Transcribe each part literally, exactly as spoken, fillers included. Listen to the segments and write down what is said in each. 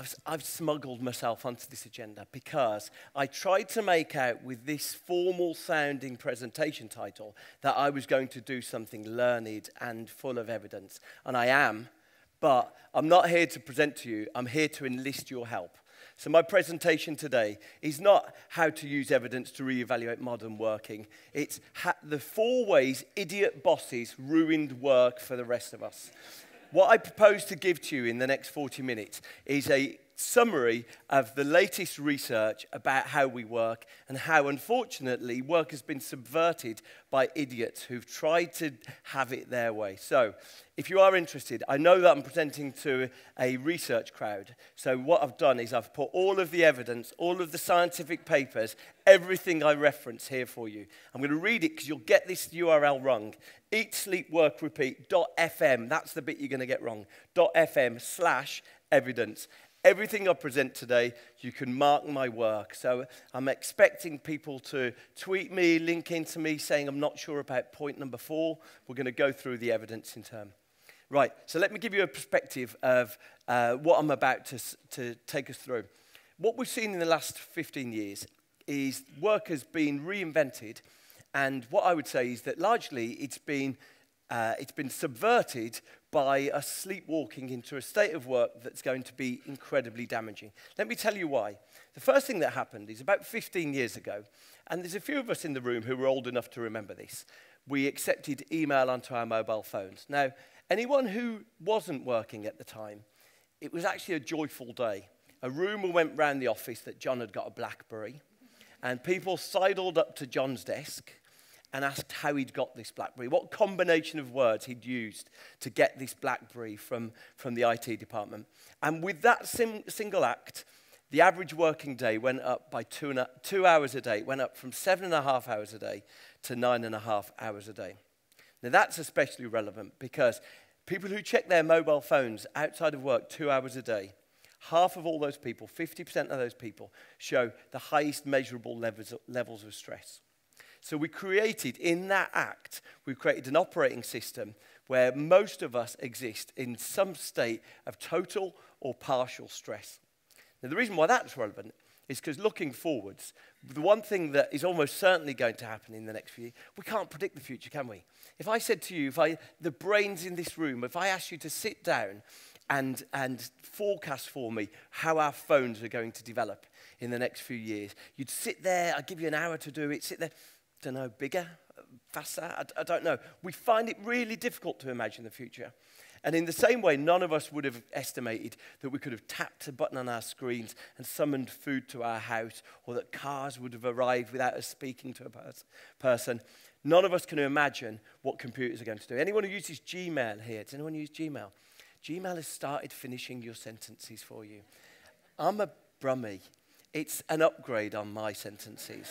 I've, I've smuggled myself onto this agenda because I tried to make out with this formal sounding presentation title that I was going to do something learned and full of evidence. And I am, but I'm not here to present to you. I'm here to enlist your help. So my presentation today is not how to use evidence to reevaluate modern working. It's the four ways idiot bosses ruined work for the rest of us. What I propose to give to you in the next forty minutes is a summary of the latest research about how we work and how, unfortunately, work has been subverted by idiots who've tried to have it their way. So, if you are interested, I know that I'm presenting to a research crowd. So what I've done is I've put all of the evidence, all of the scientific papers, everything I reference here for you. I'm going to read it because you'll get this U R L wrong. Eat, sleep, work, repeat, dot F M. That's the bit you're going to get wrong. Dot F M slash evidence. Everything I present today, you can mark my work. So I'm expecting people to tweet me, link into me, saying I'm not sure about point number four. We're going to go through the evidence in turn. Right, so let me give you a perspective of uh, what I'm about to, to take us through. What we've seen in the last fifteen years is work has been reinvented, and what I would say is that largely it's been, uh, it's been subverted by us sleepwalking into a state of work that's going to be incredibly damaging. Let me tell you why. The first thing that happened is about fifteen years ago, and there's a few of us in the room who were old enough to remember this. We accepted email onto our mobile phones. Now, anyone who wasn't working at the time, it was actually a joyful day. A rumour went round the office that John had got a BlackBerry, and people sidled up to John's desk and asked how he'd got this BlackBerry, what combination of words he'd used to get this BlackBerry from, from the I T department. And with that sim single act, the average working day went up by two, and a, two hours a day. It went up from seven and a half hours a day to nine and a half hours a day. Now that's especially relevant because people who check their mobile phones outside of work two hours a day, half of all those people, fifty percent of those people, show the highest measurable levels, levels of stress. So we created, in that act, we created an operating system where most of us exist in some state of total or partial stress. Now the reason why that's relevant is because looking forwards, the one thing that is almost certainly going to happen in the next few years, we can't predict the future, can we? If I said to you, if I, the brains in this room, if I asked you to sit down and, and forecast for me how our phones are going to develop in the next few years, you'd sit there, I'd give you an hour to do it, sit there, don't know, bigger, faster, I, I don't know. We find it really difficult to imagine the future. And in the same way, none of us would have estimated that we could have tapped a button on our screens and summoned food to our house, or that cars would have arrived without us speaking to a pers person. None of us can imagine what computers are going to do. Anyone who uses Gmail here? Does anyone use Gmail? Gmail has started finishing your sentences for you. I'm a brummie. It's an upgrade on my sentences.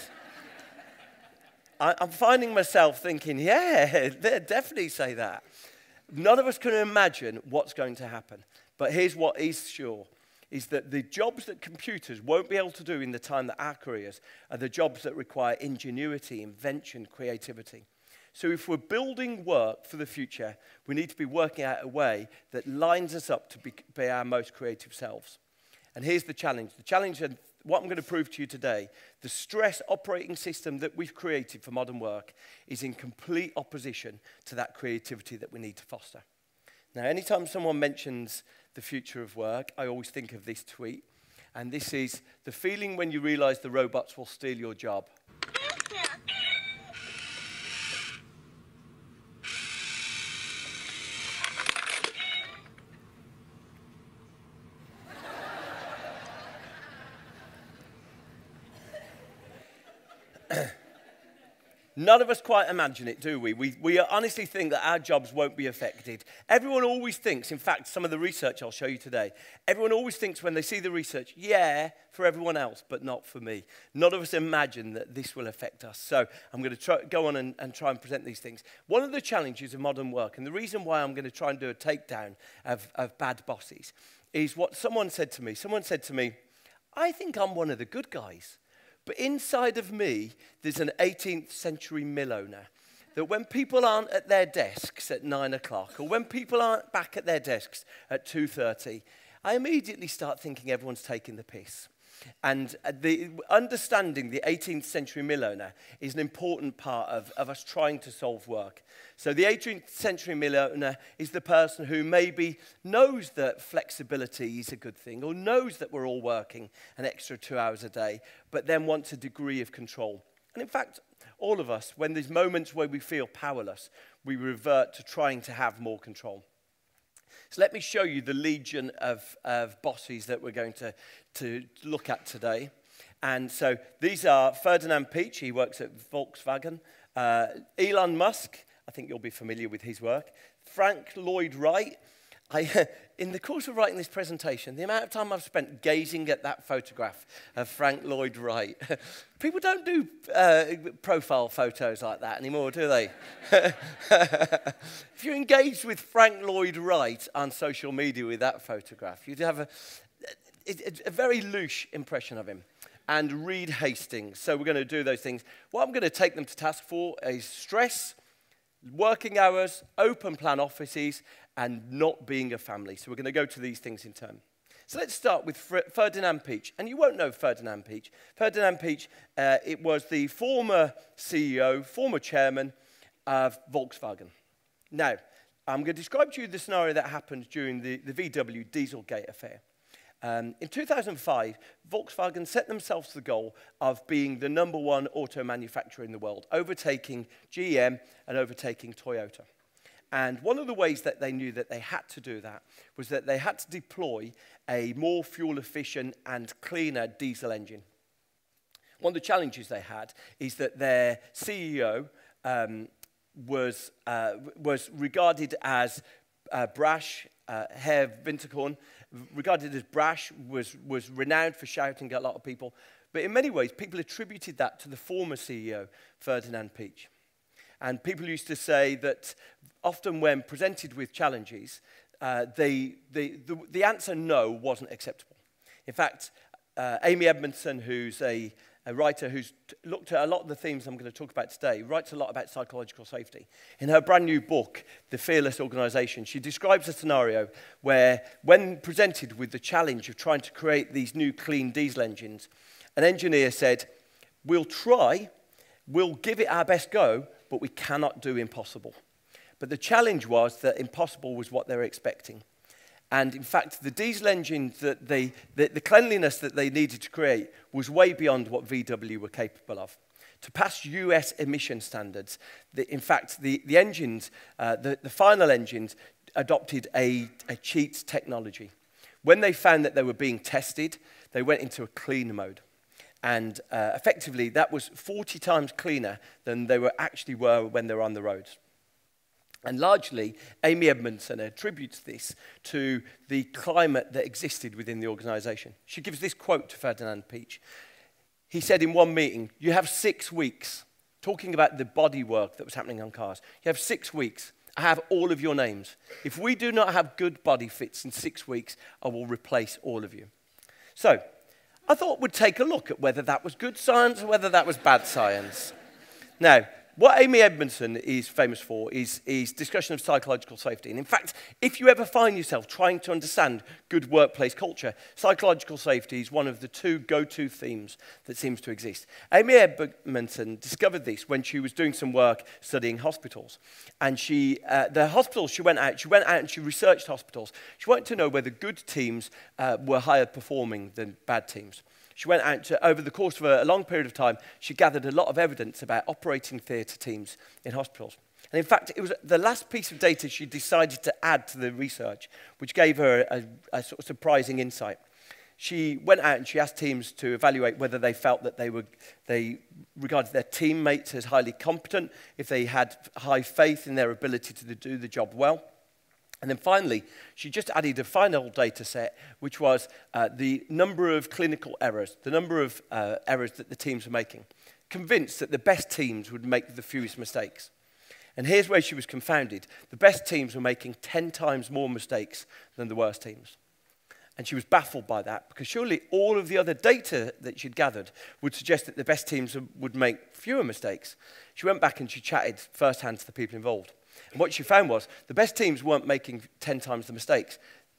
I, I'm finding myself thinking, yeah, they definitely say that. None of us can imagine what's going to happen. But here's what is sure, is that the jobs that computers won't be able to do in the time that our careers are the jobs that require ingenuity, invention, creativity. So if we're building work for the future, we need to be working out a way that lines us up to be, be our most creative selves. And here's the challenge. The challenge, and what I'm going to prove to you today, the stress operating system that we've created for modern work is in complete opposition to that creativity that we need to foster. Now, anytime someone mentions the future of work, I always think of this tweet. And this is the feeling when you realize the robots will steal your job. None of us quite imagine it, do we? We, we honestly think that our jobs won't be affected. Everyone always thinks, in fact, some of the research I'll show you today, everyone always thinks when they see the research, yeah, for everyone else, but not for me. None of us imagine that this will affect us. So I'm going to try, go on and, and try and present these things. One of the challenges of modern work, and the reason why I'm going to try and do a takedown of, of bad bosses, is what someone said to me. Someone said to me, I think I'm one of the good guys. But inside of me, there's an eighteenth century mill owner that when people aren't at their desks at nine o'clock, or when people aren't back at their desks at two thirty, I immediately start thinking everyone's taking the piss. And the, understanding the eighteenth century mill owner is an important part of, of us trying to solve work. So the eighteenth century mill owner is the person who maybe knows that flexibility is a good thing, or knows that we're all working an extra two hours a day, but then wants a degree of control. And in fact, all of us, when there's moments where we feel powerless, we revert to trying to have more control. So let me show you the legion of, of bosses that we're going to, to look at today. And so these are Ferdinand Piëch, he works at Volkswagen. Uh, Elon Musk, I think you'll be familiar with his work. Frank Lloyd Wright. I, in the course of writing this presentation, the amount of time I've spent gazing at that photograph of Frank Lloyd Wright. People don't do uh, profile photos like that anymore, do they? If you engaged with Frank Lloyd Wright on social media with that photograph, you'd have a, a, a very louche impression of him. And Reed Hastings. So we're going to do those things. What I'm going to take them to task for is stress, working hours, open plan offices, and not being a family. So we're going to go to these things in turn. So let's start with Ferdinand Piëch. And you won't know Ferdinand Piëch. Ferdinand Piëch, uh, it was the former C E O, former chairman of Volkswagen. Now, I'm going to describe to you the scenario that happened during the, the V W Dieselgate affair. Um, in two thousand five, Volkswagen set themselves the goal of being the number one auto manufacturer in the world, overtaking G M and overtaking Toyota. And one of the ways that they knew that they had to do that was that they had to deploy a more fuel-efficient and cleaner diesel engine. One of the challenges they had is that their C E O um, was, uh, was regarded as uh, brash, uh, Herr Winterkorn, regarded as brash, was, was renowned for shouting at a lot of people. But in many ways, people attributed that to the former C E O, Ferdinand Piëch. And people used to say that often when presented with challenges, uh, they, they, the, the answer no wasn't acceptable. In fact, uh, Amy Edmondson, who's a, a writer who's t looked at a lot of the themes I'm going to talk about today, writes a lot about psychological safety. In her brand new book, The Fearless Organization, she describes a scenario where, when presented with the challenge of trying to create these new clean diesel engines, an engineer said, "We'll try, we'll give it our best go, but we cannot do impossible." But the challenge was that impossible was what they were expecting. And in fact, the diesel engine, that they, the, the cleanliness that they needed to create was way beyond what V W were capable of. To pass U S emission standards, the, in fact, the, the engines, uh, the, the final engines, adopted a, a cheat technology. When they found that they were being tested, they went into a clean mode. And uh, effectively, that was forty times cleaner than they were actually were when they were on the roads. And largely, Amy Edmondson attributes this to the climate that existed within the organization. She gives this quote to Ferdinand Piëch. He said in one meeting, "You have six weeks, talking about the body work that was happening on cars. You have six weeks. I have all of your names. If we do not have good body fits in six weeks, I will replace all of you." So, I thought we'd take a look at whether that was good science or whether that was bad science. Now, what Amy Edmondson is famous for is, is discussion of psychological safety. And in fact, if you ever find yourself trying to understand good workplace culture, psychological safety is one of the two go-to themes that seems to exist. Amy Edmondson discovered this when she was doing some work studying hospitals. And she, uh, the hospitals she went out, she went out and she researched hospitals. She wanted to know whether good teams uh, were higher performing than bad teams. She went out to, over the course of a, a long period of time, she gathered a lot of evidence about operating theatre teams in hospitals. And in fact, it was the last piece of data she decided to add to the research, which gave her a, a sort of surprising insight. She went out and she asked teams to evaluate whether they felt that they, were, they regarded their teammates as highly competent, if they had high faith in their ability to do the job well. And then finally, she just added a final data set, which was uh, the number of clinical errors, the number of uh, errors that the teams were making, convinced that the best teams would make the fewest mistakes. And here's where she was confounded. The best teams were making ten times more mistakes than the worst teams. And she was baffled by that, because surely all of the other data that she'd gathered would suggest that the best teams would make fewer mistakes. She went back and she chatted firsthand to the people involved. And what she found was the best teams weren't making ten times the mistakes.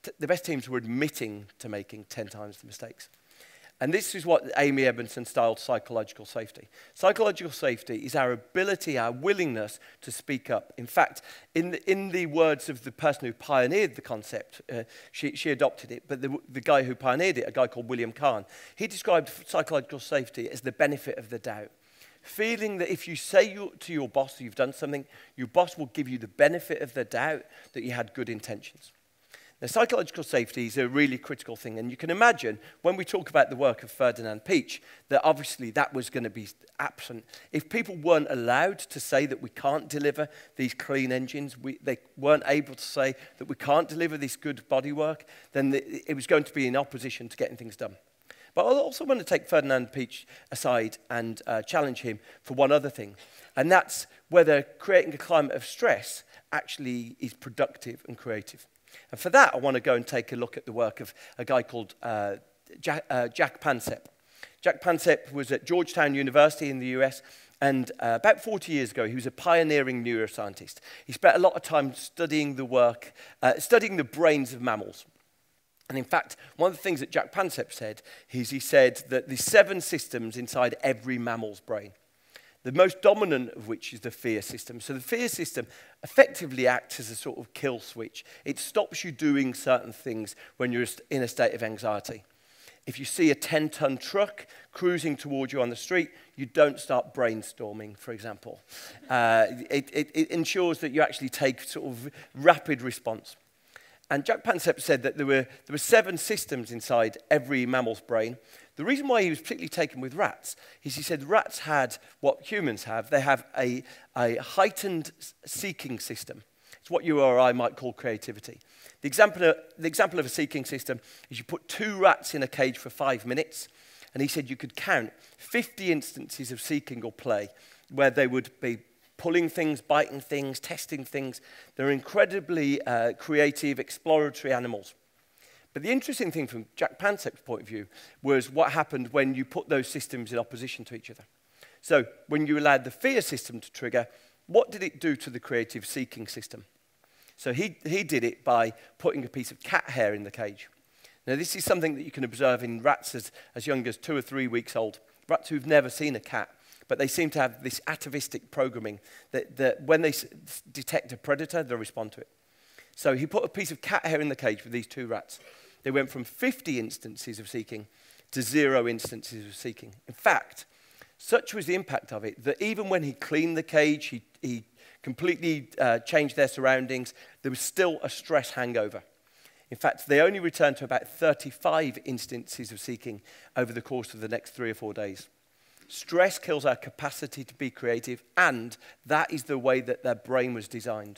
t the best teams were admitting to making ten times the mistakes. And this is what Amy Edmondson styled psychological safety. Psychological safety is our ability, our willingness to speak up. In fact, in the, in the words of the person who pioneered the concept, uh, she, she adopted it, but the, the guy who pioneered it, a guy called William Kahn, he described psychological safety as the benefit of the doubt. Feeling that if you say you, to your boss you've done something, your boss will give you the benefit of the doubt that you had good intentions. Now, psychological safety is a really critical thing, and you can imagine when we talk about the work of Ferdinand Peach that obviously that was going to be absent. If people weren't allowed to say that we can't deliver these clean engines, we, they weren't able to say that we can't deliver this good bodywork, then the, it was going to be in opposition to getting things done. But I also want to take Ferdinand Peach aside and uh, challenge him for one other thing, and that's whether creating a climate of stress actually is productive and creative. And for that, I want to go and take a look at the work of a guy called uh, Jack, uh, Jack Pansep. Jack Pansep was at Georgetown University in the U S, and uh, about forty years ago, he was a pioneering neuroscientist. He spent a lot of time studying the work, uh, studying the brains of mammals. And in fact, one of the things that Jack Pansep said is he said that there's seven systems inside every mammal's brain, the most dominant of which is the fear system. So the fear system effectively acts as a sort of kill switch. It stops you doing certain things when you're in a state of anxiety. If you see a ten-ton truck cruising towards you on the street, you don't start brainstorming, for example. Uh, it, it, it ensures that you actually take sort of rapid response. And Jack Pansep said that there were, there were seven systems inside every mammal's brain. The reason why he was particularly taken with rats is he said rats had what humans have. They have a, a heightened seeking system. It's what you or I might call creativity. The example, of, the example of a seeking system is you put two rats in a cage for five minutes, and he said you could count fifty instances of seeking or play where they would be pulling things, biting things, testing things. They're incredibly uh, creative, exploratory animals. But the interesting thing from Jack Pansep's point of view was what happened when you put those systems in opposition to each other. So when you allowed the fear system to trigger, what did it do to the creative seeking system? So he, he did it by putting a piece of cat hair in the cage. Now this is something that you can observe in rats as, as young as two or three weeks old, rats who've never seen a cat. But they seem to have this atavistic programming that, that when they s detect a predator, they'll respond to it. So he put a piece of cat hair in the cage with these two rats. They went from fifty instances of seeking to zero instances of seeking. In fact, such was the impact of it that even when he cleaned the cage, he, he completely uh, changed their surroundings, there was still a stress hangover. In fact, they only returned to about thirty-five instances of seeking over the course of the next three or four days. Stress kills our capacity to be creative, and that is the way that their brain was designed.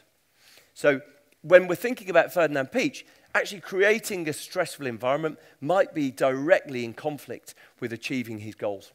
So when we're thinking about Ferdinand Peach, actually creating a stressful environment might be directly in conflict with achieving his goals.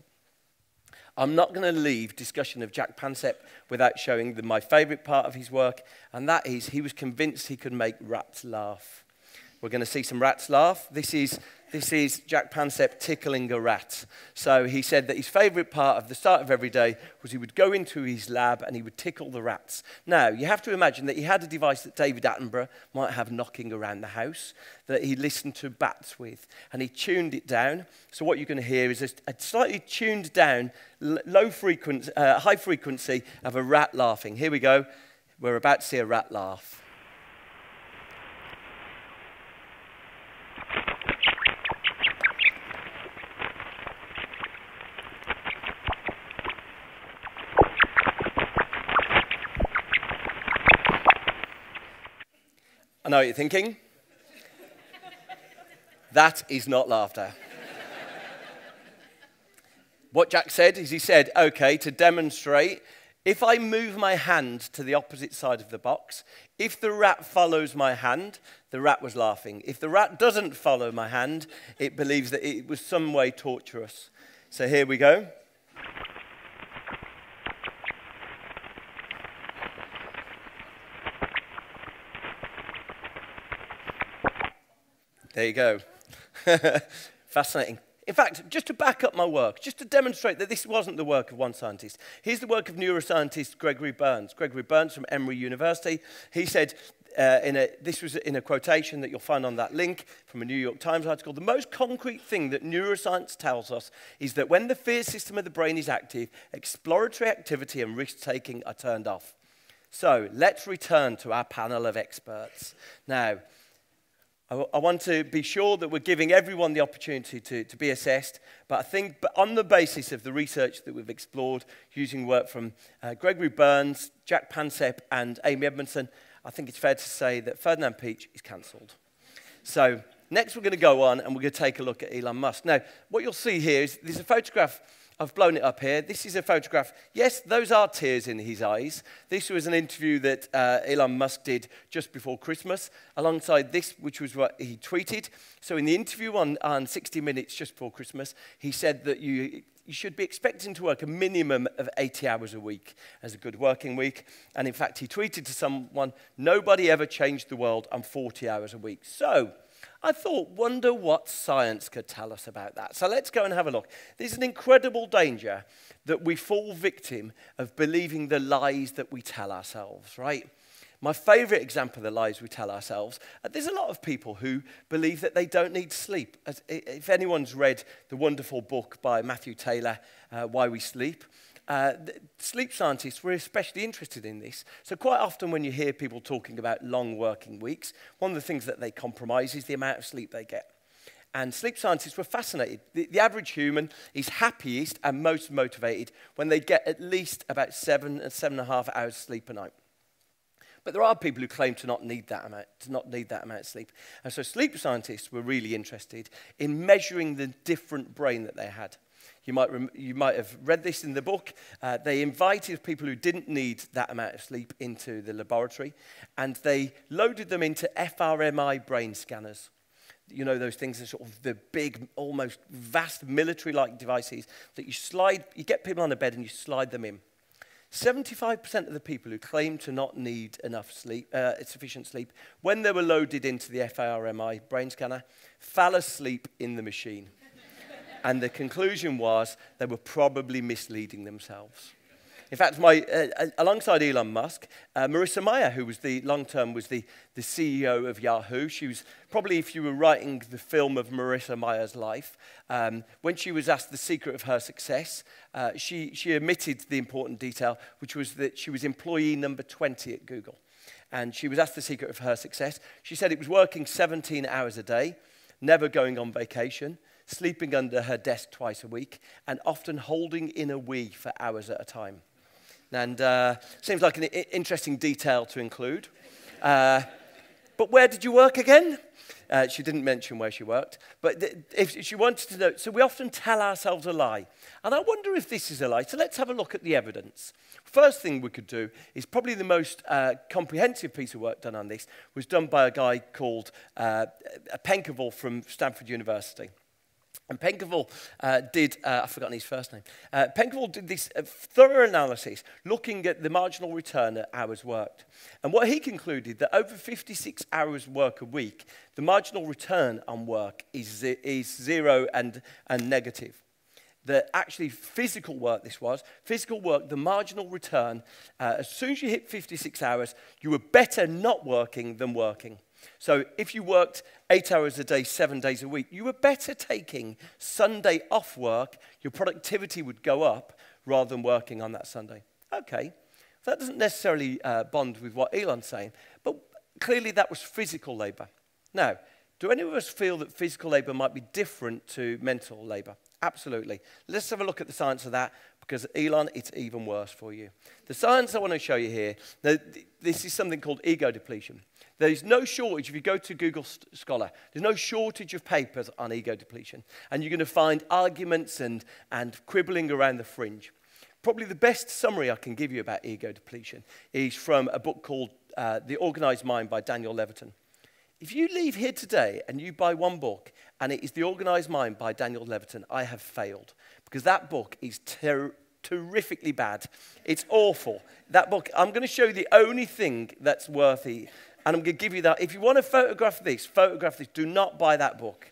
I'm not going to leave discussion of Jack Pansep without showing the, my favourite part of his work, and that is he was convinced he could make rats laugh. We're going to see some rats laugh. This is, this is Jack Pansep tickling a rat. So he said that his favourite part of the start of every day was he would go into his lab and he would tickle the rats. Now, you have to imagine that he had a device that David Attenborough might have knocking around the house that he listened to bats with, and he tuned it down. So what you're going to hear is a, a slightly tuned down, low frequency, uh, high frequency of a rat laughing. Here we go. We're about to see a rat laugh. I know what you're thinking. That is not laughter. What Jack said is he said, okay, to demonstrate, if I move my hand to the opposite side of the box, if the rat follows my hand, the rat was laughing. If the rat doesn't follow my hand, it believes that it was some way torturous. So here we go. There you go. Fascinating. In fact, just to back up my work, just to demonstrate that this wasn't the work of one scientist, here's the work of neuroscientist Gregory Burns. Gregory Burns from Emory University. He said uh, in a, this was in a quotation that you'll find on that link from a New York Times article. The most concrete thing that neuroscience tells us is that when the fear system of the brain is active, exploratory activity and risk-taking are turned off. So let's return to our panel of experts. Now, I, I want to be sure that we're giving everyone the opportunity to, to be assessed, but I think but on the basis of the research that we've explored using work from uh, Gregory Burns, Jack Pansep, and Amy Edmondson, I think it's fair to say that Ferdinand Peach is cancelled. So next we're going to go on and we're going to take a look at Elon Musk. Now, what you'll see here is there's a photograph. I've blown it up here. This is a photograph. Yes, those are tears in his eyes. This was an interview that uh, Elon Musk did just before Christmas, alongside this, which was what he tweeted. So in the interview on, on sixty minutes just before Christmas, he said that you, you should be expecting to work a minimum of eighty hours a week as a good working week. And in fact, he tweeted to someone, nobody ever changed the world on forty hours a week. So I thought, wonder what science could tell us about that. So let's go and have a look. There's an incredible danger that we fall victim of believing the lies that we tell ourselves, right? My favorite example of the lies we tell ourselves, uh, there's a lot of people who believe that they don't need sleep. As, if anyone's read the wonderful book by Matthew Taylor, uh, Why We Sleep, Uh, sleep scientists were especially interested in this. So quite often when you hear people talking about long working weeks, one of the things that they compromise is the amount of sleep they get. And sleep scientists were fascinated. The, the average human is happiest and most motivated when they get at least about seven and seven and a half hours sleep a night. But there are people who claim to not need that amount, to not need that amount of sleep. And so sleep scientists were really interested in measuring the different brain that they had. You might, rem you might have read this in the book. Uh, they invited people who didn't need that amount of sleep into the laboratory, and they loaded them into F R M I brain scanners. You know, those things are sort of the big, almost vast military-like devices that you slide, you get people on a bed and you slide them in. seventy-five percent of the people who claim to not need enough sleep, uh, sufficient sleep, when they were loaded into the F R M I brain scanner, fell asleep in the machine. And the conclusion was they were probably misleading themselves. In fact, my, uh, alongside Elon Musk, uh, Marissa Mayer, who was the long-term was the, the C E O of Yahoo, she was probably, if you were writing the film of Marissa Mayer's life, um, when she was asked the secret of her success, uh, she, she omitted the important detail, which was that she was employee number twenty at Google. And she was asked the secret of her success. She said it was working seventeen hours a day, never going on vacation, sleeping under her desk twice a week, and often holding in a wee for hours at a time. And uh, seems like an interesting detail to include. Uh, but where did you work again? Uh, she didn't mention where she worked. But th if she wanted to know, so we often tell ourselves a lie. And I wonder if this is a lie. So let's have a look at the evidence. First thing we could do is probably the most uh, comprehensive piece of work done on this was done by a guy called uh, Penkerville from Stanford University. And Penkerville uh, did, uh, I've forgotten his first name, uh, Penkerville did this uh, thorough analysis looking at the marginal return at hours worked. And what he concluded that over fifty-six hours work a week, the marginal return on work is, is zero and, and negative. That actually physical work this was, physical work, the marginal return, uh, as soon as you hit fifty-six hours, you were better not working than working. So if you worked eight hours a day, seven days a week, you were better taking Sunday off work. Your productivity would go up rather than working on that Sunday. Okay, that doesn't necessarily uh, bond with what Elon's saying, but clearly that was physical labor. Now, do any of us feel that physical labor might be different to mental labor? Absolutely. Let's have a look at the science of that, because Elon, it's even worse for you. The science I want to show you here, now, this is something called ego depletion. There's no shortage, if you go to Google Scholar, there's no shortage of papers on ego depletion. And you're going to find arguments and, and quibbling around the fringe. Probably the best summary I can give you about ego depletion is from a book called uh, The Organized Mind by Daniel Levitin. If you leave here today and you buy one book, and it is The Organized Mind by Daniel Levitin, I have failed. Because that book is ter terrifically bad. It's awful. That book, I'm going to show you the only thing that's worthy. And I'm going to give you that. If you want to photograph this, photograph this. Do not buy that book.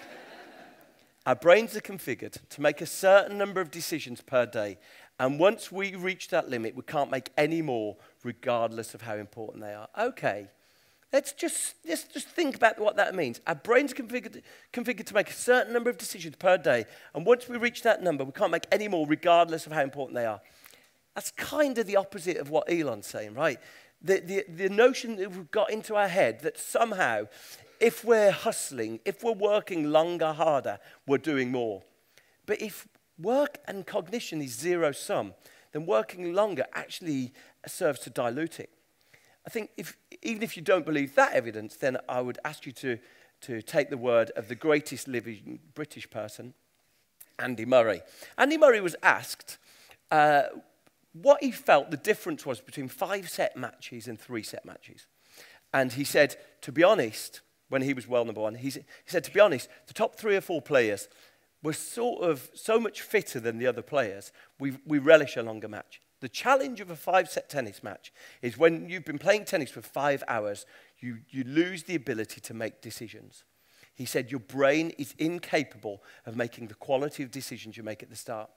Our brains are configured to make a certain number of decisions per day. And once we reach that limit, we can't make any more, regardless of how important they are. Okay. Let's just, let's just think about what that means. Our brains are configured, configured to make a certain number of decisions per day, and once we reach that number, we can't make any more regardless of how important they are. That's kind of the opposite of what Elon's saying, right? The, the, the notion that we've got into our head that somehow, if we're hustling, if we're working longer, harder, we're doing more. But if work and cognition is zero-sum, then working longer actually serves to dilute it. I think if, even if you don't believe that evidence, then I would ask you to, to take the word of the greatest living British person, Andy Murray. Andy Murray was asked uh, what he felt the difference was between five-set matches and three-set matches. And he said, to be honest, when he was world number one, he, he said, to be honest, the top three or four players were sort of so much fitter than the other players, we, we relish a longer match. The challenge of a five-set tennis match is when you've been playing tennis for five hours, you, you lose the ability to make decisions. He said your brain is incapable of making the quality of decisions you make at the start.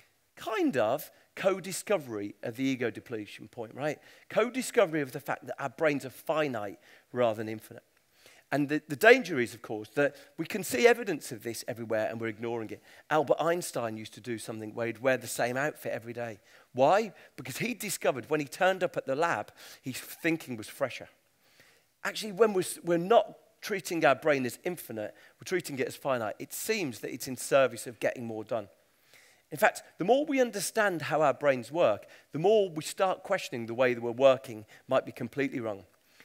Kind of co-discovery of the ego depletion point, right? Co-discovery of the fact that our brains are finite rather than infinite. And the, the danger is, of course, that we can see evidence of this everywhere and we're ignoring it. Albert Einstein used to do something where he'd wear the same outfit every day. Why? Because he discovered when he turned up at the lab, his thinking was fresher. Actually, when we're, we're not treating our brain as infinite, we're treating it as finite. It seems that it's in service of getting more done. In fact, the more we understand how our brains work, the more we start questioning the way that we're working might be completely wrong.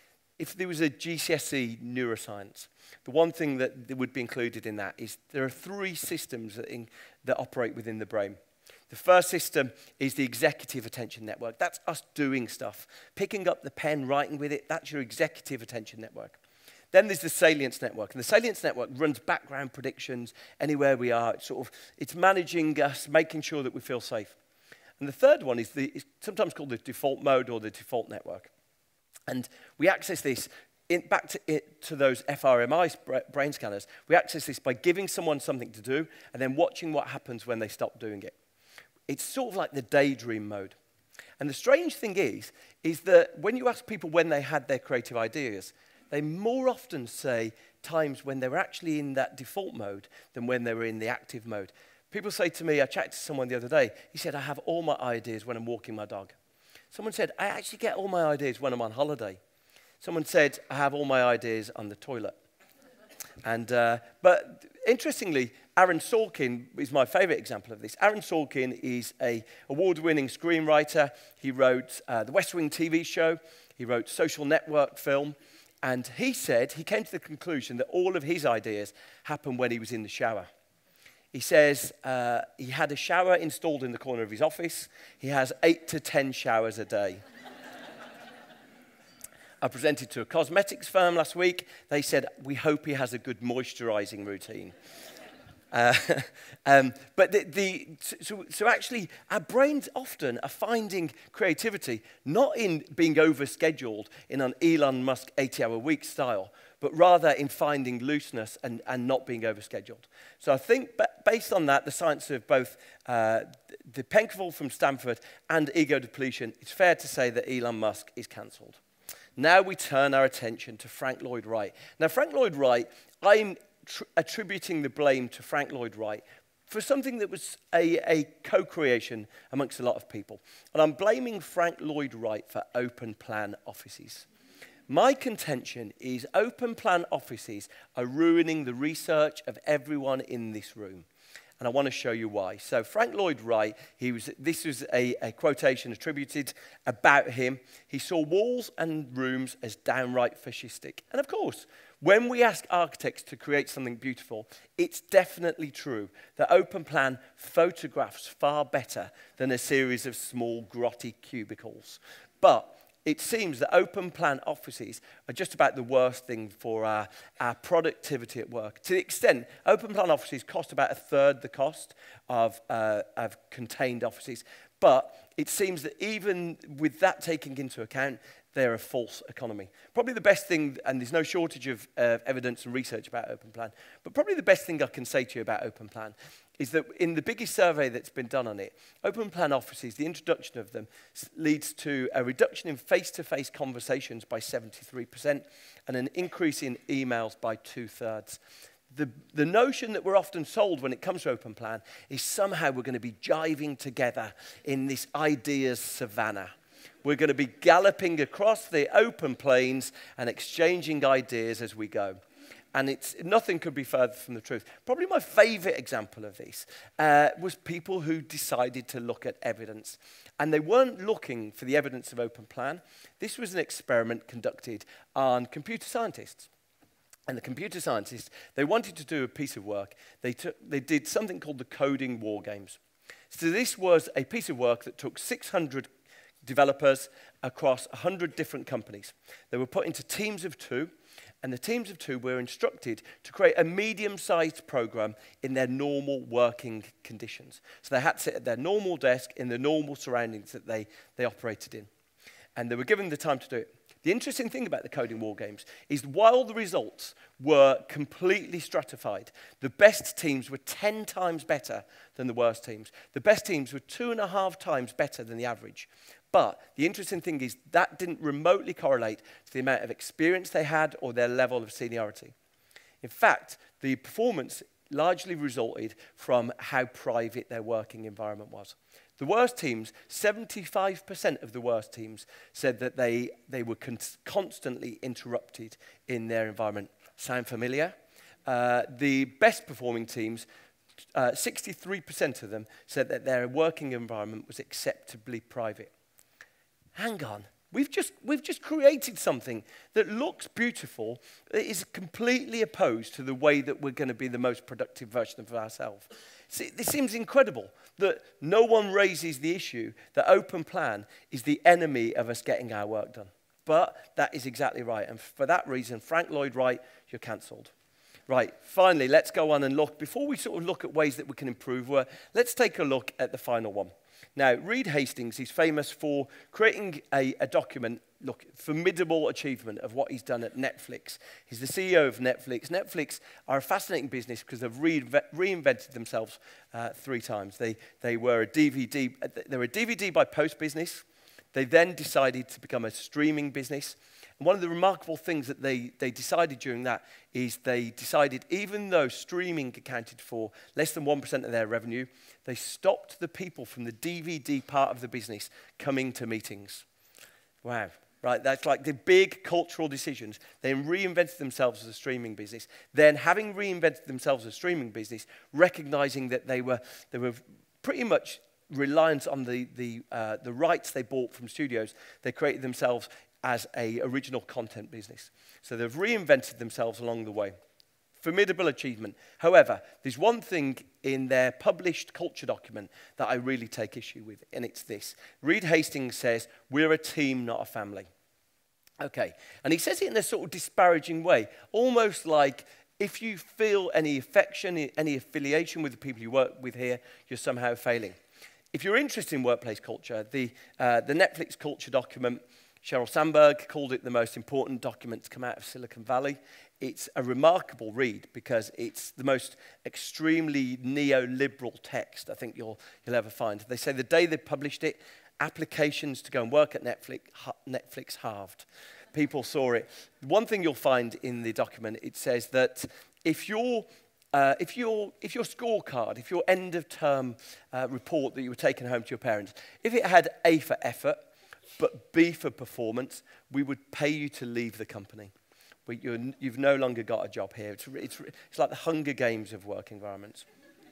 If there was a G C S E neuroscience, the one thing that, that would be included in that is there are three systems that, in, that operate within the brain. The first system is the executive attention network. That's us doing stuff. Picking up the pen, writing with it, that's your executive attention network. Then there's the salience network. And the salience network runs background predictions anywhere we are. It's sort of, it's managing us, making sure that we feel safe. And the third one is the, it's sometimes called the default mode or the default network. And we access this, in, back to, it, to those F R M I brain scanners, we access this by giving someone something to do and then watching what happens when they stop doing it. It's sort of like the daydream mode. And the strange thing is, is that when you ask people when they had their creative ideas, they more often say times when they were actually in that default mode than when they were in the active mode. People say to me, I chatted to someone the other day, he said, I have all my ideas when I'm walking my dog. Someone said, I actually get all my ideas when I'm on holiday. Someone said, I have all my ideas on the toilet. And, uh, but interestingly, Aaron Sorkin is my favorite example of this. Aaron Sorkin is an award-winning screenwriter. He wrote uh, the West Wing T V show. He wrote Social Network film. And he said, he came to the conclusion that all of his ideas happened when he was in the shower. He says uh, he had a shower installed in the corner of his office. He has eight to ten showers a day. I presented to a cosmetics firm last week. They said, we hope he has a good moisturizing routine. Uh, um, but the, the, so, so actually, our brains often are finding creativity not in being overscheduled in an Elon Musk eighty-hour week style, but rather in finding looseness and, and not being overscheduled. So I think based on that, the science of both uh, the Penkerville from Stanford and ego depletion, it's fair to say that Elon Musk is cancelled. Now we turn our attention to Frank Lloyd Wright. Now, Frank Lloyd Wright, I'm tr attributing the blame to Frank Lloyd Wright for something that was a, a co-creation amongst a lot of people. And I'm blaming Frank Lloyd Wright for open plan offices. My contention is open plan offices are ruining the research of everyone in this room. And I want to show you why. So Frank Lloyd Wright, he was, this was a, a quotation attributed about him. He saw walls and rooms as downright fascistic. And of course, when we ask architects to create something beautiful, it's definitely true that open plan photographs far better than a series of small grotty cubicles. But it seems that open plan offices are just about the worst thing for our, our productivity at work. To the extent, open plan offices cost about a third the cost of, uh, of contained offices. But it seems that even with that taken into account, they're a false economy. Probably the best thing, and there's no shortage of uh, evidence and research about Open Plan, but probably the best thing I can say to you about Open Plan is that in the biggest survey that's been done on it, Open Plan offices, the introduction of them leads to a reduction in face-to-face conversations by seventy-three percent and an increase in emails by two-thirds. The, the notion that we're often sold when it comes to Open Plan is somehow we're going to be jiving together in this ideas savannah. We're going to be galloping across the open plains and exchanging ideas as we go. And it's, nothing could be further from the truth. Probably my favorite example of this uh, was people who decided to look at evidence. And they weren't looking for the evidence of Open Plan. This was an experiment conducted on computer scientists. And the computer scientists, they wanted to do a piece of work. They, took, they did something called the coding war games. So this was a piece of work that took six hundred developers across one hundred different companies. They were put into teams of two, and the teams of two were instructed to create a medium-sized program in their normal working conditions. So they had to sit at their normal desk in the normal surroundings that they, they operated in. And they were given the time to do it. The interesting thing about the coding war games is while the results were completely stratified, the best teams were ten times better than the worst teams. The best teams were two and a half times better than the average. But the interesting thing is that didn't remotely correlate to the amount of experience they had or their level of seniority. In fact, the performance largely resulted from how private their working environment was. The worst teams, seventy-five percent of the worst teams said that they, they were con constantly interrupted in their environment. Sound familiar? Uh, the best performing teams, uh, sixty-three percent of them said that their working environment was acceptably private. Hang on, we've just, we've just created something that looks beautiful, that is completely opposed to the way that we're going to be the most productive version of ourselves. See, this seems incredible that no one raises the issue that Open Plan is the enemy of us getting our work done. But that is exactly right. And for that reason, Frank Lloyd Wright, you're cancelled. Right, finally, let's go on and look. Before we sort of look at ways that we can improve work, let's take a look at the final one. Now, Reed Hastings is famous for creating a, a document, look, formidable achievement of what he's done at Netflix. He's the C E O of Netflix. Netflix are a fascinating business because they've re reinvented themselves uh, three times. They, they were a D V D, they were a D V D by post business. They then decided to become a streaming business. And one of the remarkable things that they, they decided during that is they decided, even though streaming accounted for less than one percent of their revenue, they stopped the people from the D V D part of the business coming to meetings. Wow, right? That's like the big cultural decisions. They reinvented themselves as a streaming business. Then, having reinvented themselves as a streaming business, recognizing that they were, they were pretty much reliant on the, the, uh, the rights they bought from studios, they created themselves as a original content business. So they've reinvented themselves along the way. Formidable achievement. However, there's one thing in their published culture document that I really take issue with, and it's this. Reed Hastings says, we're a team, not a family. Okay, and he says it in a sort of disparaging way, almost like if you feel any affection, any affiliation with the people you work with here, you're somehow failing. If you're interested in workplace culture, the, uh, the Netflix culture document, Sheryl Sandberg called it the most important document to come out of Silicon Valley. It's a remarkable read because it's the most extremely neoliberal text I think you'll, you'll ever find. They say the day they published it, applications to go and work at Netflix, Netflix halved. People saw it. One thing you'll find in the document, it says that if your Uh, if, your, if your scorecard, if your end-of-term uh, report that you were taking home to your parents, if it had A for effort, but B for performance, we would pay you to leave the company. We, you're, you've no longer got a job here. It's, it's, it's like the Hunger Games of work environments.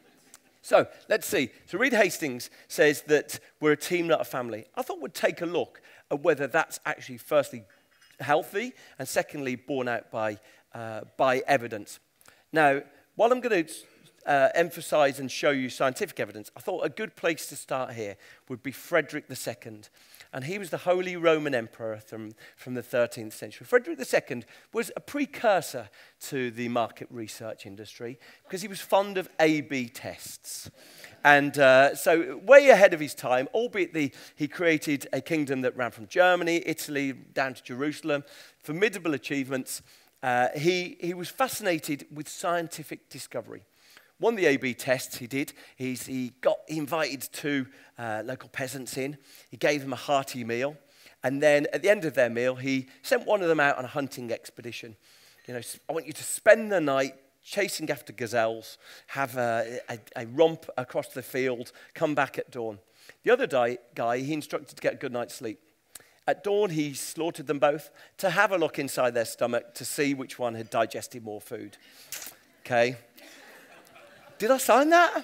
So, let's see. So Reed Hastings says that we're a team, not a family. I thought we'd take a look at whether that's actually, firstly, healthy, and secondly, borne out by, uh, by evidence. Now, what I'm going to uh, emphasize and show you scientific evidence, I thought a good place to start here would be Frederick the Second. And he was the Holy Roman Emperor from, from the thirteenth century. Frederick the Second was a precursor to the market research industry because he was fond of A B tests. And uh, so way ahead of his time, albeit the, he created a kingdom that ran from Germany, Italy, down to Jerusalem, formidable achievements. Uh, he, he was fascinated with scientific discovery. One of the A B tests he did is he got he invited two uh, local peasants in. He gave them a hearty meal. And then at the end of their meal, he sent one of them out on a hunting expedition. You know, I want you to spend the night chasing after gazelles, have a, a, a romp across the field, come back at dawn. The other di- guy, he instructed to get a good night's sleep. At dawn, he slaughtered them both to have a look inside their stomach to see which one had digested more food. Okay. Did I sign that?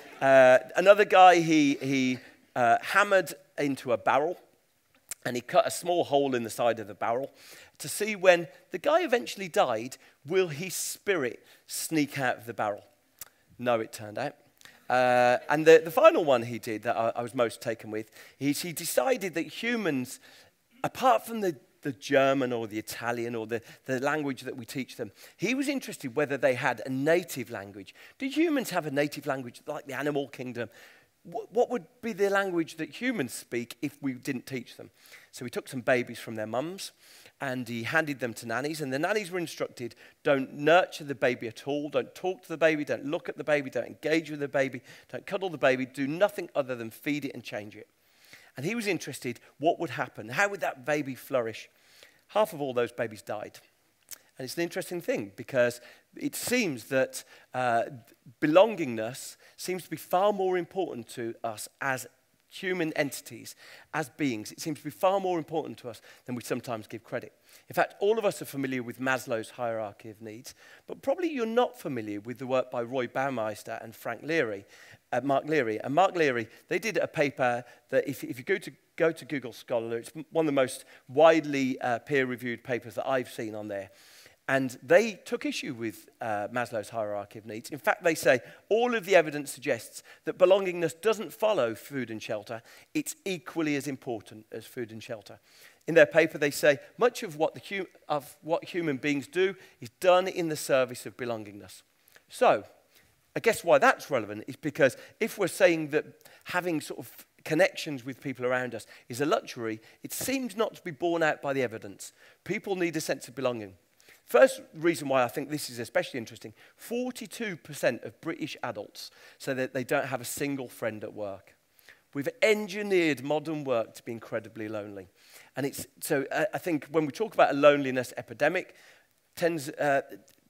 Uh, another guy, he, he uh, hammered into a barrel, and he cut a small hole in the side of the barrel to see when the guy eventually died, will his spirit sneak out of the barrel? No, it turned out. Uh, and the, the final one he did that I, I was most taken with is he decided that humans, apart from the the German or the Italian or the, the language that we teach them, he was interested whether they had a native language. Did humans have a native language like the animal kingdom? What, what would be the language that humans speak if we didn't teach them? So he took some babies from their mums and he handed them to nannies, and the nannies were instructed, don't nurture the baby at all, don't talk to the baby, don't look at the baby, don't engage with the baby, don't cuddle the baby, do nothing other than feed it and change it. And he was interested, what would happen? How would that baby flourish? Half of all those babies died. And it's an interesting thing because it seems that uh, belongingness seems to be far more important to us as human entities, as beings. It seems to be far more important to us than we sometimes give credit. In fact, all of us are familiar with Maslow's hierarchy of needs, but probably you're not familiar with the work by Roy Baumeister and Frank Leary, uh, Mark Leary. And Mark Leary, they did a paper that if, if you go to, go to Google Scholar, it's one of the most widely uh, peer-reviewed papers that I've seen on there. And they took issue with uh, Maslow's hierarchy of needs. In fact, they say all of the evidence suggests that belongingness doesn't follow food and shelter. It's equally as important as food and shelter. In their paper, they say much of what, the hu- of what human beings do is done in the service of belongingness. So, I guess why that's relevant is because if we're saying that having sort of connections with people around us is a luxury, it seems not to be borne out by the evidence. People need a sense of belonging. First reason why I think this is especially interesting, forty-two percent of British adults say that they don't have a single friend at work. We've engineered modern work to be incredibly lonely. And it's so uh, I think when we talk about a loneliness epidemic, tends, uh,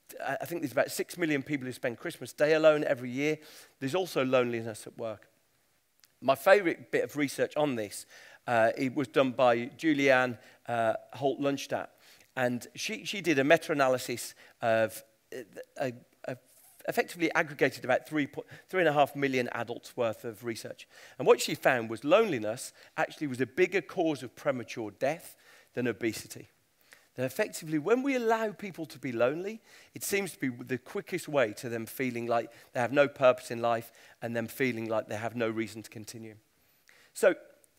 I think there's about six million people who spend Christmas Day alone every year. There's also loneliness at work. My favorite bit of research on this, uh, it was done by Julianne uh, Holt-Lundstadt. And she, she did a meta-analysis of, uh, uh, effectively aggregated about three, three and a half million adults worth of research. And what she found was loneliness actually was a bigger cause of premature death than obesity. That effectively, when we allow people to be lonely, it seems to be the quickest way to them feeling like they have no purpose in life and them feeling like they have no reason to continue. So,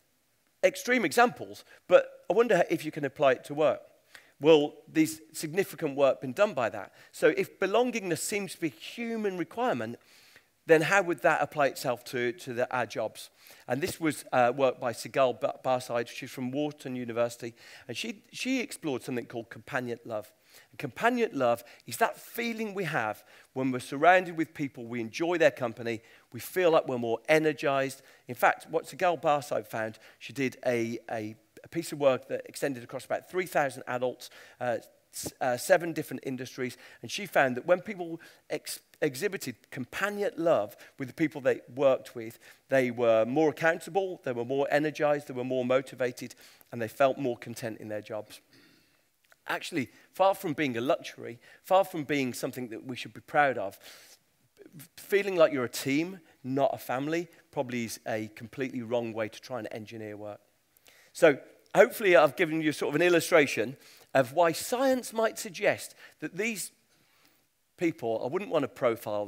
extreme examples, but I wonder if you can apply it to work. Well, there's significant work been done by that. So if belongingness seems to be a human requirement, then how would that apply itself to, to the, our jobs? And this was uh, work by Sigal Barside. She's from Wharton University. And she, she explored something called companionate love. And companionate love is that feeling we have when we're surrounded with people, we enjoy their company, we feel like we're more energized. In fact, what Sigal Barside found, she did a, a a piece of work that extended across about three thousand adults, uh, uh, seven different industries, and she found that when people ex exhibited companionate love with the people they worked with, they were more accountable, they were more energized, they were more motivated, and they felt more content in their jobs. Actually, far from being a luxury, far from being something that we should be proud of, feeling like you're a team, not a family, probably is a completely wrong way to try and engineer work. So hopefully I've given you sort of an illustration of why science might suggest that these people, I wouldn't want to profile them,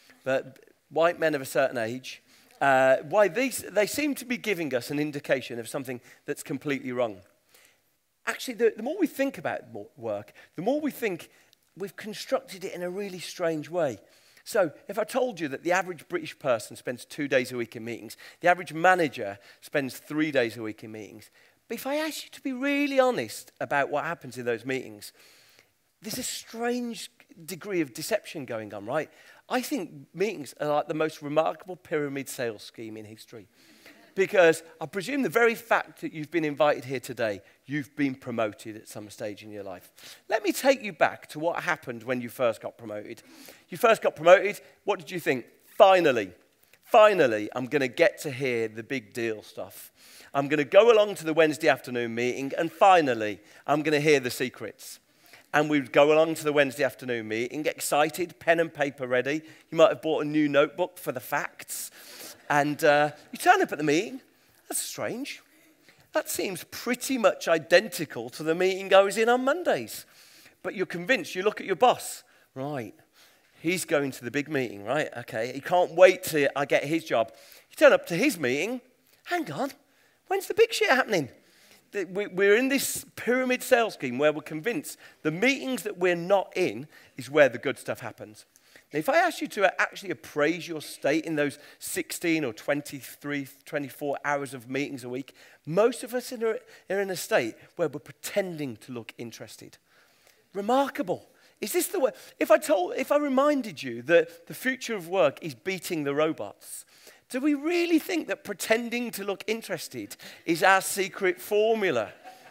but white men of a certain age, uh, why these, they seem to be giving us an indication of something that's completely wrong. Actually, the, the more we think about work, the more we think we've constructed it in a really strange way. So if I told you that the average British person spends two days a week in meetings, the average manager spends three days a week in meetings, but if I asked you to be really honest about what happens in those meetings, there's a strange degree of deception going on, right? I think meetings are like the most remarkable pyramid sales scheme in history. Because I presume the very fact that you've been invited here today, you've been promoted at some stage in your life. Let me take you back to what happened when you first got promoted. You first got promoted, what did you think? Finally, finally, I'm going to get to hear the big deal stuff. I'm going to go along to the Wednesday afternoon meeting, and finally, I'm going to hear the secrets. And we'd go along to the Wednesday afternoon meeting, excited, pen and paper ready. You might have bought a new notebook for the facts. And uh, you turn up at the meeting. That's strange. That seems pretty much identical to the meeting I was in on Mondays. But you're convinced. You look at your boss. Right. He's going to the big meeting, right? Okay. He can't wait till I get his job. You turn up to his meeting. Hang on. When's the big shit happening? We're in this pyramid sales scheme where we're convinced the meetings that we're not in is where the good stuff happens. Now, if I ask you to actually appraise your state in those sixteen or twenty-three, twenty-four hours of meetings a week, most of us are in a state where we're pretending to look interested. Remarkable. Is this the way? If I told, if I reminded you that the future of work is beating the robots, do we really think that pretending to look interested is our secret formula?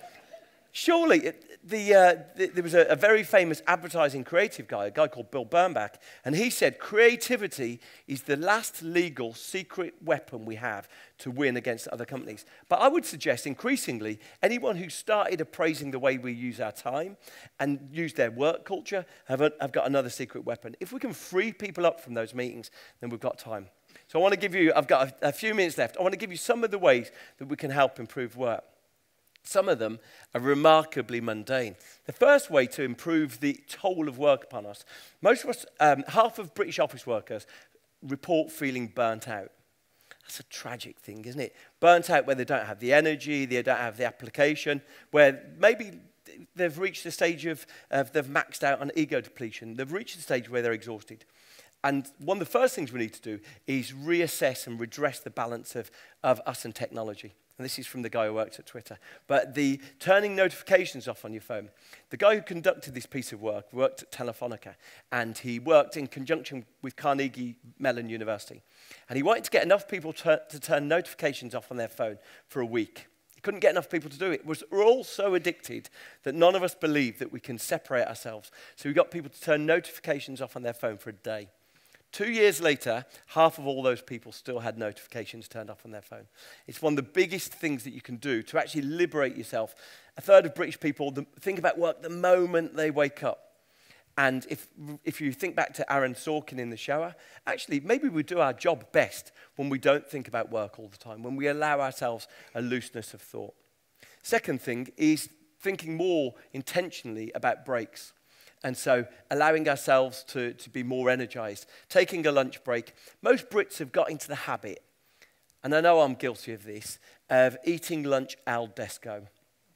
Surely, it, the, uh, the, there was a, a very famous advertising creative guy, a guy called Bill Bernbach, and he said creativity is the last legal secret weapon we have to win against other companies. But I would suggest increasingly, anyone who started appraising the way we use our time and use their work culture have, a, have got another secret weapon. If we can free people up from those meetings, then we've got time. So I want to give you, I've got a, a few minutes left, I want to give you some of the ways that we can help improve work. Some of them are remarkably mundane. The first way to improve the toll of work upon us, most of us, um, half of British office workers report feeling burnt out. That's a tragic thing, isn't it? Burnt out where they don't have the energy, they don't have the application, where maybe they've reached the stage of, of they've maxed out on ego depletion. They've reached the stage where they're exhausted. And one of the first things we need to do is reassess and redress the balance of, of us and technology. And this is from the guy who works at Twitter. But the turning notifications off on your phone. The guy who conducted this piece of work worked at Telefonica. And he worked in conjunction with Carnegie Mellon University. And he wanted to get enough people to, to turn notifications off on their phone for a week. He couldn't get enough people to do it. We're all so addicted that none of us believe that we can separate ourselves. So we got people to turn notifications off on their phone for a day. Two years later, half of all those people still had notifications turned off on their phone. It's one of the biggest things that you can do to actually liberate yourself. A third of British people think about work the moment they wake up. And if, if you think back to Aaron Sorkin in The Shower, actually, maybe we do our job best when we don't think about work all the time, when we allow ourselves a looseness of thought. Second thing is thinking more intentionally about breaks. And so allowing ourselves to, to be more energized, taking a lunch break. Most Brits have got into the habit, and I know I'm guilty of this, of eating lunch al desco.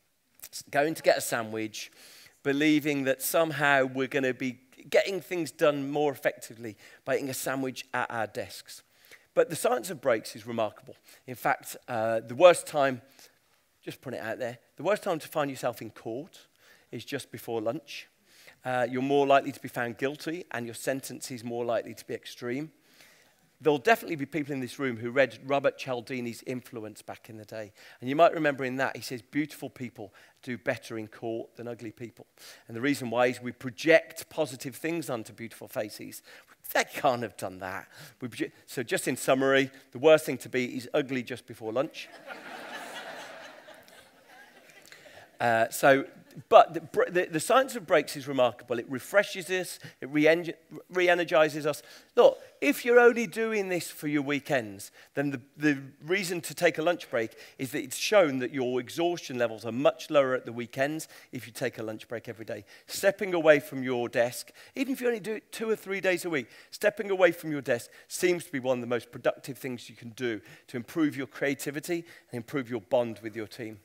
Going to get a sandwich, believing that somehow we're going to be getting things done more effectively by eating a sandwich at our desks. But the science of breaks is remarkable. In fact, uh, the worst time, just put it out there, the worst time to find yourself in court is just before lunch. Uh, you're more likely to be found guilty, and your sentence is more likely to be extreme. There'll definitely be people in this room who read Robert Cialdini's Influence back in the day. And you might remember in that, he says, beautiful people do better in court than ugly people. And the reason why is we project positive things onto beautiful faces. They can't have done that. We project, so just in summary, the worst thing to be is ugly just before lunch. uh, so but the, br- the, the science of breaks is remarkable. It refreshes us, it re-eng- re-energizes us. Look, if you're only doing this for your weekends, then the, the reason to take a lunch break is that it's shown that your exhaustion levels are much lower at the weekends if you take a lunch break every day. Stepping away from your desk, even if you only do it two or three days a week, stepping away from your desk seems to be one of the most productive things you can do to improve your creativity and improve your bond with your team.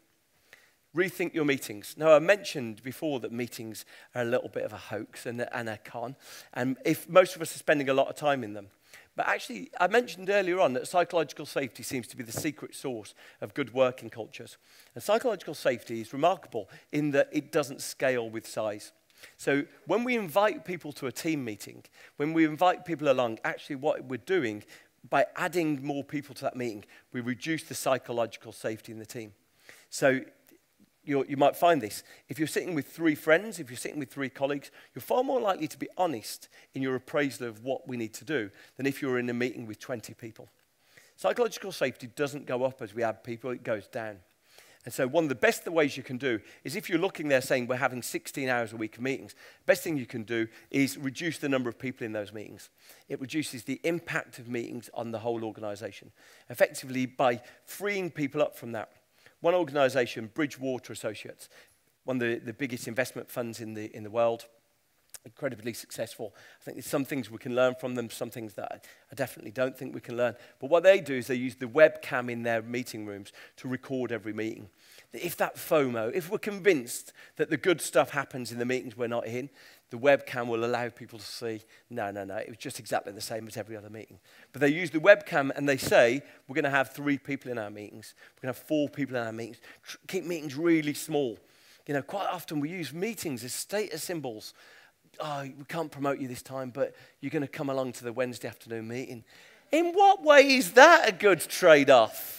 Rethink your meetings. Now, I mentioned before that meetings are a little bit of a hoax and a, and a con, and if most of us are spending a lot of time in them. But actually, I mentioned earlier on that psychological safety seems to be the secret source of good working cultures. And psychological safety is remarkable in that it doesn't scale with size. So when we invite people to a team meeting, when we invite people along, actually what we're doing, by adding more people to that meeting, we reduce the psychological safety in the team. So You're, you might find this. If you're sitting with three friends, if you're sitting with three colleagues, you're far more likely to be honest in your appraisal of what we need to do than if you're in a meeting with twenty people. Psychological safety doesn't go up as we add people, it goes down. And so one of the best ways you can do is if you're looking there saying we're having sixteen hours a week of meetings, the best thing you can do is reduce the number of people in those meetings. It reduces the impact of meetings on the whole organization, effectively by freeing people up from that. One organization, Bridgewater Associates, one of the, the biggest investment funds in the, in the world, incredibly successful. I think there's some things we can learn from them, some things that I, I definitely don't think we can learn. But what they do is they use the webcam in their meeting rooms to record every meeting. If that FOMO, if we're convinced that the good stuff happens in the meetings we're not in, the webcam will allow people to see, no, no, no, it was just exactly the same as every other meeting. But they use the webcam and they say, we're going to have three people in our meetings. We're going to have four people in our meetings. Tr- keep meetings really small. You know, quite often we use meetings as status symbols. Oh, we can't promote you this time, but you're going to come along to the Wednesday afternoon meeting. In what way is that a good trade-off?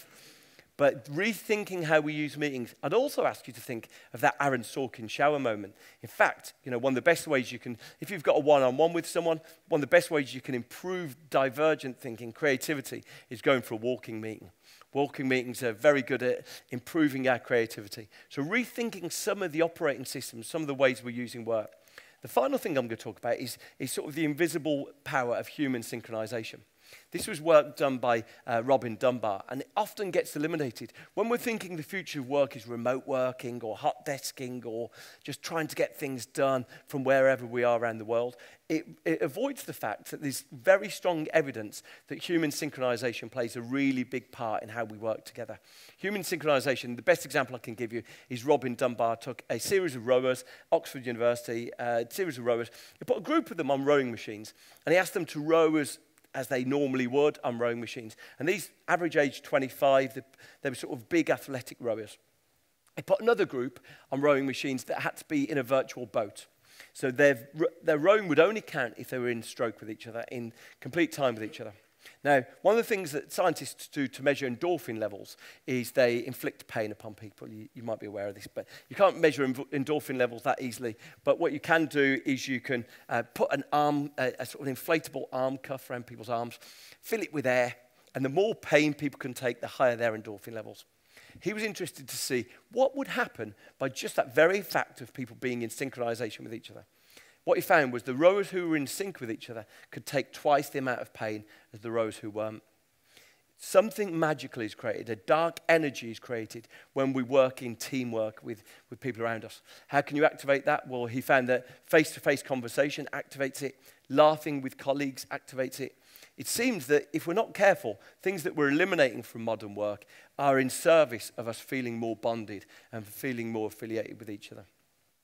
But rethinking how we use meetings, I'd also ask you to think of that Aaron Sorkin shower moment. In fact, you know, one of the best ways you can, if you've got a one-on-one with someone, one of the best ways you can improve divergent thinking, creativity, is going for a walking meeting. Walking meetings are very good at improving our creativity. So rethinking some of the operating systems, some of the ways we're using work. The final thing I'm going to talk about is, is sort of the invisible power of human synchronization. This was work done by uh, Robin Dunbar, and it often gets eliminated. When we're thinking the future of work is remote working or hot desking or just trying to get things done from wherever we are around the world, it, it avoids the fact that there's very strong evidence that human synchronization plays a really big part in how we work together. Human synchronization, the best example I can give you is Robin Dunbar took a series of rowers, Oxford University, a series of rowers, he put a group of them on rowing machines, and he asked them to row as as they normally would on rowing machines. And these, average age twenty-five, they, they were sort of big athletic rowers. They put another group on rowing machines that had to be in a virtual boat. So their, their rowing would only count if they were in stroke with each other, in complete time with each other. Now, one of the things that scientists do to measure endorphin levels is they inflict pain upon people. You, you might be aware of this, but you can't measure endorphin levels that easily. But what you can do is you can uh, put an arm, a, a sort of inflatable arm cuff around people's arms, fill it with air, and the more pain people can take, the higher their endorphin levels. He was interested to see what would happen by just that very fact of people being in synchronization with each other. What he found was the rowers who were in sync with each other could take twice the amount of pain as the rowers who weren't. Something magical is created, a dark energy is created when we work in teamwork with, with people around us. How can you activate that? Well, he found that face-to-face conversation activates it, laughing with colleagues activates it. It seems that if we're not careful, things that we're eliminating from modern work are in service of us feeling more bonded and feeling more affiliated with each other.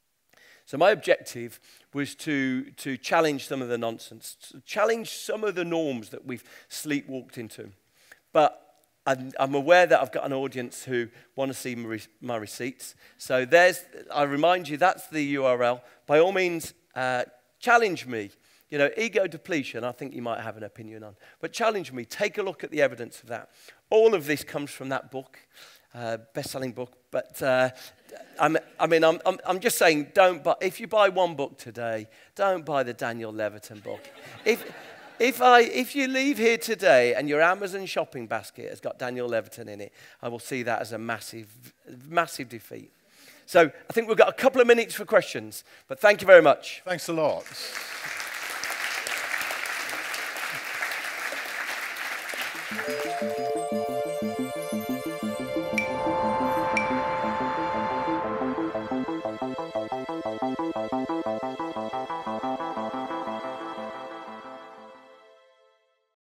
So my objective was to, to challenge some of the nonsense, to challenge some of the norms that we've sleepwalked into. But I'm, I'm aware that I've got an audience who want to see my, my receipts. So there's, I remind you, that's the U R L. By all means, uh, challenge me. You know, ego depletion, I think you might have an opinion on. But challenge me, take a look at the evidence of that. All of this comes from that book, uh, best-selling book. But uh, I'm, I mean, I'm, I'm, I'm just saying, don't buy, if you buy one book today, don't buy the Daniel Levitin book. If, if, I, if you leave here today and your Amazon shopping basket has got Daniel Levitin in it, I will see that as a massive, massive defeat. So I think we've got a couple of minutes for questions, but thank you very much. Thanks a lot. Thank you.